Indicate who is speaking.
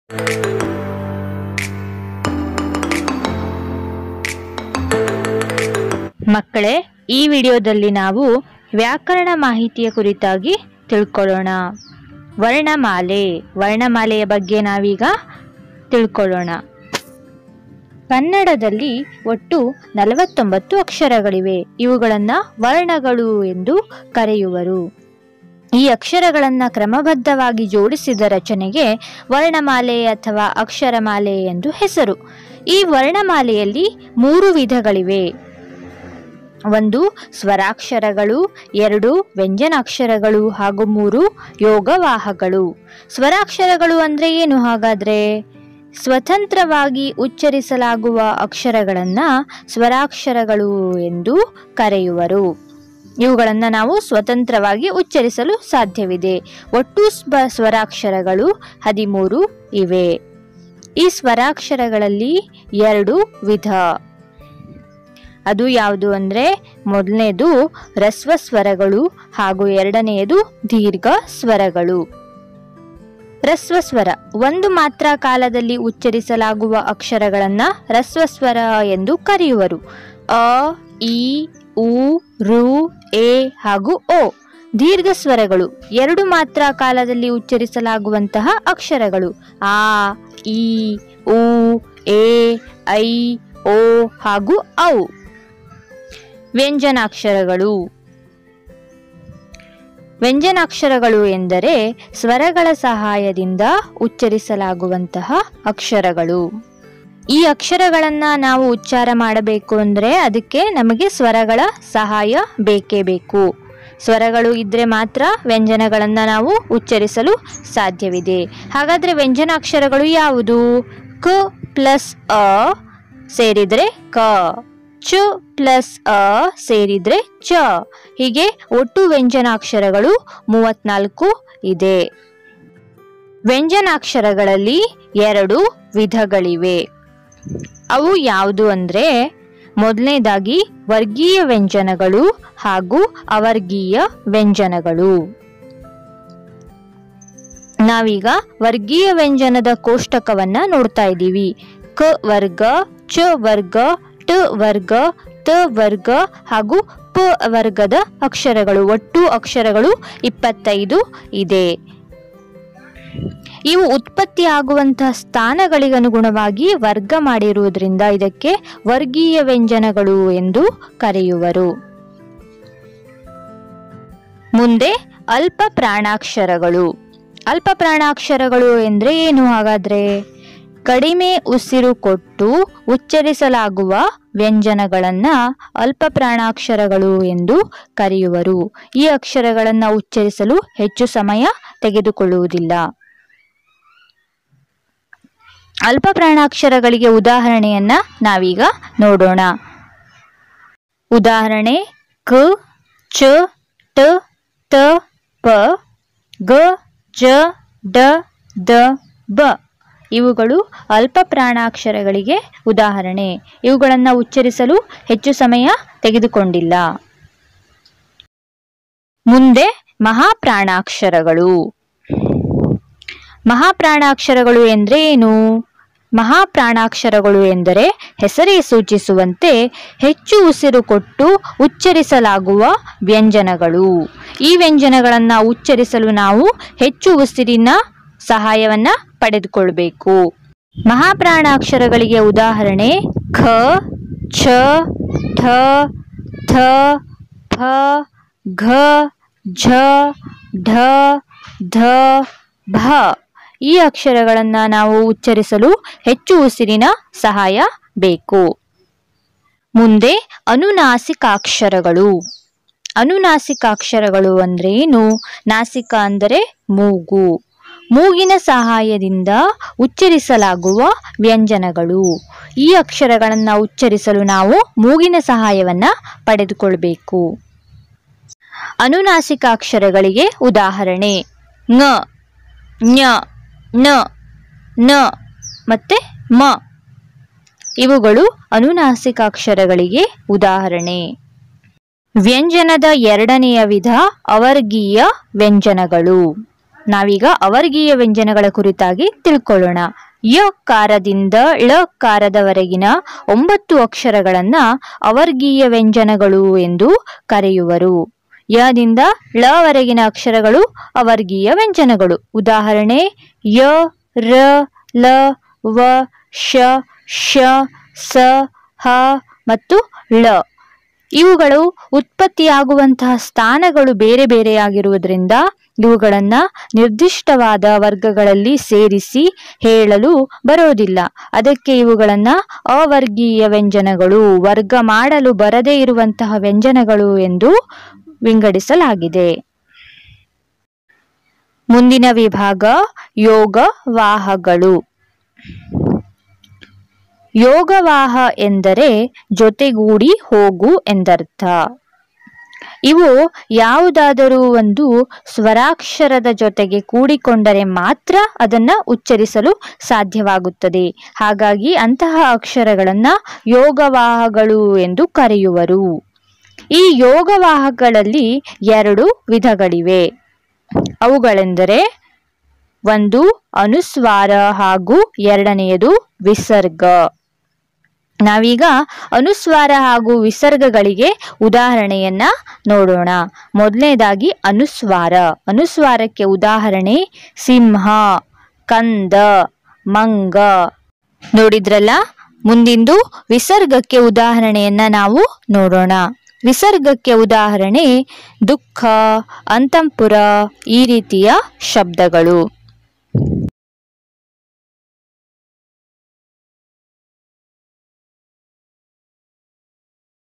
Speaker 1: ಮಕ್ಕಳೇ, ಈ ವಿಡಿಯೋದಲ್ಲಿ ನಾವು ವ್ಯಾಕರಣ ಮಾಹಿತಿಯ ಕುರಿತಾಗಿ ತಿಳ್ಕೊಳ್ಳೋಣ. ವರ್ಣಮಾಲೆಯ ಬಗ್ಗೆ ನಾವೀಗ ತಿಳ್ಕೊಳ್ಳೋಣ. ಕನ್ನಡದಲ್ಲಿ ಒಟ್ಟು 49 ಅಕ್ಷರಗಳಿವೆ. ಇವುಗಳನ್ನು ವರ್ಣಗಳು ಎಂದು ಕರೆಯುವರು. ಈ ಅಕ್ಷರಗಳನ್ನು ಕ್ರಮಬದ್ಧವಾಗಿ ಜೋಡಿಸಿದ ರಚನೆಗೆ ವರ್ಣಮಾಲೆ ಅಥವಾ ಅಕ್ಷರಮಾಲೆ ಎಂದು ಹೆಸರು. ಈ ವರ್ಣಮಾಲೆಯಲ್ಲಿ 3 ವಿಧಗಳಿವೆ. 1 ಸ್ವರಾಕ್ಷರಗಳು, 2 ವ್ಯಂಜನಾಕ್ಷರಗಳು ಹಾಗೂ 3 ಯೋಗವಾಹಗಳು. ಸ್ವರಾಕ್ಷರಗಳು ಅಂದ್ರೆ ಏನು ಹಾಗಾದ್ರೆ? ಸ್ವತಂತ್ರವಾಗಿ ಉಚ್ಚರಿಸಲಾಗುವ ಅಕ್ಷರಗಳನ್ನು ಸ್ವರಾಕ್ಷರಗಳು ಎಂದು ಕರೆಯುವರು. ಇವುಗಳನ್ನು ನಾವು ಸ್ವತಂತ್ರವಾಗಿ ಉಚ್ಚರಿಸಲು ಸಾಧ್ಯವಿದೆ. ಒಟ್ಟು ಸ್ವರಾಕ್ಷರಗಳು 13 ಇವೆ. ಈ ಸ್ವರಾಕ್ಷರಗಳಲ್ಲಿ 2 ವಿಧ. ಅದು ಯಾವುದು ಅಂದ್ರೆ, ಮೊದಲನೇದು ಹ್ರಸ್ವ ಸ್ವರಗಳು ಹಾಗೂ ಎರಡನೆಯದು ದೀರ್ಘ ಸ್ವರಗಳು. ಹ್ರಸ್ವ ಸ್ವರ, ಒಂದು ಮಾತ್ರ ಕಾಲದಲ್ಲಿ ಉಚ್ಚರಿಸಲಾಗುವ ಅಕ್ಷರಗಳನ್ನು ಹ್ರಸ್ವ ಸ್ವರ ಎಂದು ಕರೆಯುವರು. ಅ, ಇ, ಉ, ರು, ಎ ಹಾಗೂ ಓ. ದೀರ್ಘ ಸ್ವರಗಳು, 2 ಮಾತ್ರ ಕಾಲದಲ್ಲಿ ಉಚ್ಚರಿಸಲಾಗುವಂತಹ ಅಕ್ಷರಗಳು. ಆ, ಇ, ಉ, ಎ, ಐ, ಓ ಹಾಗೂ ಔ. ವ್ಯಂಜನಾಕ್ಷರಗಳು ಎಂದರೆ ಸ್ವರಗಳ ಸಹಾಯದಿಂದ ಉಚ್ಚರಿಸಲಾಗುವಂತಹ ಅಕ್ಷರಗಳು. ಈ ಅಕ್ಷರಗಳನ್ನು ನಾವು ಉಚ್ಚಾರ ಮಾಡಬೇಕು ಅಂದರೆ ಅದಕ್ಕೆ ನಮಗೆ ಸ್ವರಗಳ ಸಹಾಯ ಬೇಕೇ ಬೇಕು. ಸ್ವರಗಳು ಇದ್ರೆ ಮಾತ್ರ ವ್ಯಂಜನಗಳನ್ನು ನಾವು ಉಚ್ಚರಿಸಲು ಸಾಧ್ಯವಿದೆ. ಹಾಗಾದ್ರೆ ವ್ಯಂಜನಾಕ್ಷರಗಳು ಯಾವುದು? ಕ ಪ್ಲಸ್ ಅ ಸೇರಿದ್ರೆ ಕ, ಚ ಪ್ಲಸ್ ಅ ಸೇರಿದ್ರೆ ಚ. ಹೀಗೆ ಒಟ್ಟು ವ್ಯಂಜನಾಕ್ಷರಗಳು 34 ಇದೆ. ವ್ಯಂಜನಾಕ್ಷರಗಳಲ್ಲಿ 2 ವಿಧಗಳಿವೆ. ಅವು ಯಾವುದು ಅಂದ್ರೆ, ಮೊದಲನೇದಾಗಿ ವರ್ಗೀಯ ವ್ಯಂಜನಗಳು ಹಾಗೂ ಅವರ್ಗೀಯ ವ್ಯಂಜನಗಳು. ನಾವೀಗ ವರ್ಗೀಯ ವ್ಯಂಜನದ ಕೋಷ್ಟಕವನ್ನ ನೋಡ್ತಾ ಇದ್ದೀವಿ. ಕ ವರ್ಗ, ಚ ವರ್ಗ, ಟ ವರ್ಗ, ತ ವರ್ಗ ಹಾಗೂ ಪ ವರ್ಗದ ಅಕ್ಷರಗಳು. ಒಟ್ಟು ಅಕ್ಷರಗಳು 25 ಇದೆ. ಇವು ಉತ್ಪತ್ತಿ ಆಗುವಂತಹ ಸ್ಥಾನಗಳಿಗನುಗುಣವಾಗಿ ವರ್ಗ ಮಾಡಿರುವುದರಿಂದ ಇದಕ್ಕೆ ವರ್ಗೀಯ ವ್ಯಂಜನಗಳು ಎಂದು ಕರೆಯುವರು. ಮುಂದೆ ಅಲ್ಪ ಪ್ರಾಣಾಕ್ಷರಗಳು. ಅಲ್ಪ ಪ್ರಾಣಾಕ್ಷರಗಳು ಎಂದ್ರೆ ಏನು ಹಾಗಾದ್ರೆ? ಕಡಿಮೆ ಉಸಿರು ಕೊಟ್ಟು ಉಚ್ಚರಿಸಲಾಗುವ ವ್ಯಂಜನಗಳನ್ನ ಅಲ್ಪ ಪ್ರಾಣಾಕ್ಷರಗಳು ಎಂದು ಕರೆಯುವರು. ಈ ಅಕ್ಷರಗಳನ್ನು ಉಚ್ಚರಿಸಲು ಹೆಚ್ಚು ಸಮಯ ತೆಗೆದುಕೊಳ್ಳುವುದಿಲ್ಲ. ಅಲ್ಪ ಪ್ರಾಣಾಕ್ಷರಗಳಿಗೆ ಉದಾಹರಣೆಯನ್ನ ನಾವೀಗ ನೋಡೋಣ. ಉದಾಹರಣೆ: ಕ, ಚ, ಟ, ತ, ಪ, ಗ, ಜ, ಡ, ದ, ಬ. ಇವುಗಳು ಅಲ್ಪ ಪ್ರಾಣಾಕ್ಷರಗಳಿಗೆ ಉದಾಹರಣೆ. ಇವುಗಳನ್ನು ಉಚ್ಚರಿಸಲು ಹೆಚ್ಚು ಸಮಯ ತೆಗೆದುಕೊಂಡಿಲ್ಲ. ಮುಂದೆ ಮಹಾಪ್ರಾಣಾಕ್ಷರಗಳು. ಮಹಾಪ್ರಾಣಾಕ್ಷರಗಳು ಎಂದ್ರೆ ಏನು? ಮಹಾಪ್ರಾಣಾಕ್ಷರಗಳು ಎಂದರೆ ಹೆಸರೇ ಸೂಚಿಸುವಂತೆ ಹೆಚ್ಚು ಉಸಿರು ಕೊಟ್ಟು ಉಚ್ಚರಿಸಲಾಗುವ ವ್ಯಂಜನಗಳು. ಈ ವ್ಯಂಜನಗಳನ್ನು ಉಚ್ಚರಿಸಲು ನಾವು ಹೆಚ್ಚು ಉಸಿರಿನ ಸಹಾಯವನ್ನ ಪಡೆದುಕೊಳ್ಬೇಕು. ಮಹಾಪ್ರಾಣಾಕ್ಷರಗಳಿಗೆ ಉದಾಹರಣೆ: ಖ, ಛ, ಠ, ಥ, ಫ, ಘ, ಝ, ಢ, ಧ, ಭ. ಈ ಅಕ್ಷರಗಳನ್ನು ನಾವು ಉಚ್ಚರಿಸಲು ಹೆಚ್ಚು ಉಸಿರಿನ ಸಹಾಯ ಬೇಕು. ಮುಂದೆ ಅನುನಾಸಿಕಾಕ್ಷರಗಳು. ಅನುನಾಸಿಕಾಕ್ಷರಗಳು ಅಂದ್ರೆ ಏನು? ನಾಸಿಕ ಅಂದರೆ ಮೂಗು. ಮೂಗಿನ ಸಹಾಯದಿಂದ ಉಚ್ಚರಿಸಲಾಗುವ ವ್ಯಂಜನಗಳು. ಈ ಅಕ್ಷರಗಳನ್ನು ಉಚ್ಚರಿಸಲು ನಾವು ಮೂಗಿನ ಸಹಾಯವನ್ನ ಪಡೆದುಕೊಳ್ಬೇಕು. ಅನುನಾಸಿಕಾಕ್ಷರಗಳಿಗೆ ಉದಾಹರಣೆ: ङ, ಞ, ನ, ನ ಮತ್ತೆ ಮ. ಇವುಗಳು ಅನುನಾಸಿಕಾಕ್ಷರಗಳಿಗೆ ಉದಾಹರಣೆ. ವ್ಯಂಜನದ ಎರಡನೆಯ ವಿಧ ಅವರ್ಗೀಯ ವ್ಯಂಜನಗಳು. ನಾವೀಗ ಅವರ್ಗೀಯ ವ್ಯಂಜನಗಳ ಕುರಿತಾಗಿ ತಿಳ್ಕೊಳ್ಳೋಣ. ಯ ಕಾರದಿಂದ ಳ ಕಾರದವರೆಗಿನ 9 ಅಕ್ಷರಗಳನ್ನ ಅವರ್ಗೀಯ ವ್ಯಂಜನಗಳು ಎಂದು ಕರೆಯುವರು. ಯದಿಂದ ಳವರೆಗಿನ ಅಕ್ಷರಗಳು ಅವರ್ಗೀಯ ವ್ಯಂಜನಗಳು. ಉದಾಹರಣೆ ಯ, ರ, ಲ, ವ, ಶ, ಶ, ಸ, ಹ ಮತ್ತು ಳ. ಇವುಗಳು ಉತ್ಪತ್ತಿಯಾಗುವಂತಹ ಸ್ಥಾನಗಳು ಬೇರೆ ಬೇರೆಯಾಗಿರುವುದರಿಂದ ಇವುಗಳನ್ನ ನಿರ್ದಿಷ್ಟವಾದ ವರ್ಗಗಳಲ್ಲಿ ಸೇರಿಸಿ ಹೇಳಲು ಬರೋದಿಲ್ಲ. ಅದಕ್ಕೆ ಇವುಗಳನ್ನ ಅವರ್ಗೀಯ ವ್ಯಂಜನಗಳು, ವರ್ಗ ಮಾಡಲು ಬರದೇ ಇರುವಂತಹ ವ್ಯಂಜನಗಳು ಎಂದು ವಿಂಗಡಿಸಲಾಗಿದೆ. ಮುಂದಿನ ವಿಭಾಗ ಯೋಗವಾಹಗಳು. ಯೋಗವಾಹ ಎಂದರೆ ಜೊತೆಗೂಡಿ ಹೋಗು ಎಂದರ್ಥ. ಇವು ಯಾವುದಾದರೂ ಒಂದು ಸ್ವರಾಕ್ಷರದ ಜೊತೆಗೆ ಕೂಡಿಕೊಂಡರೆ ಮಾತ್ರ ಅದನ್ನ ಉಚ್ಚರಿಸಲು ಸಾಧ್ಯವಾಗುತ್ತದೆ. ಹಾಗಾಗಿ ಅಂತಹ ಅಕ್ಷರಗಳನ್ನ ಯೋಗವಾಹಗಳು ಎಂದು ಕರೆಯುವರು. ಈ ಯೋಗವಾಹಗಳಲ್ಲಿ 2 ವಿಧಗಳಿವೆ. ಅವುಗಳೆಂದರೆ ಒಂದು ಅನುಸ್ವಾರ ಹಾಗೂ ಎರಡನೆಯದು ವಿಸರ್ಗ. ನಾವೀಗ ಅನುಸ್ವಾರ ಹಾಗೂ ವಿಸರ್ಗಗಳಿಗೆ ಉದಾಹರಣೆಯನ್ನ ನೋಡೋಣ. ಮೊದಲನೇದಾಗಿ ಅನುಸ್ವಾರ. ಅನುಸ್ವಾರಕ್ಕೆ ಉದಾಹರಣೆ ಸಿಂಹ, ಕಂದ, ಮಂಗ. ನೋಡಿದ್ರಲ್ಲ. ಮುಂದಿಂದು ವಿಸರ್ಗಕ್ಕೆ ಉದಾಹರಣೆಯನ್ನ ನಾವು ನೋಡೋಣ. ವಿಸರ್ಗಕ್ಕೆ ಉದಾಹರಣೆ ದುಃಖ, ಅಂತಃಪುರ ಈ ರೀತಿಯ ಶಬ್ದಗಳು.